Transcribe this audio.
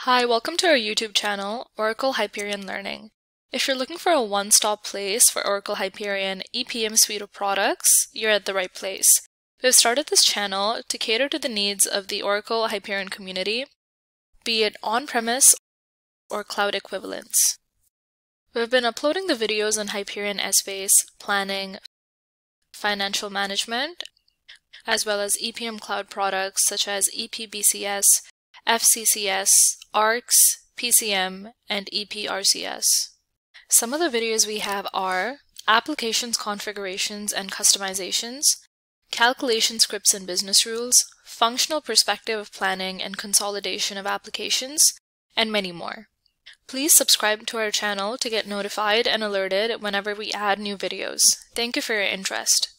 Hi, welcome to our YouTube channel, Oracle Hyperion Learning. If you're looking for a one-stop place for Oracle Hyperion EPM suite of products, you're at the right place. We've started this channel to cater to the needs of the Oracle Hyperion community, be it on-premise or cloud equivalents. We've been uploading the videos on Hyperion Essbase, planning, financial management, as well as EPM cloud products such as EPBCS, FCCS, ARCS, PCM, and EPRCS. Some of the videos we have are applications configurations and customizations, calculation scripts and business rules, functional perspective of planning and consolidation of applications, and many more. Please subscribe to our channel to get notified and alerted whenever we add new videos. Thank you for your interest.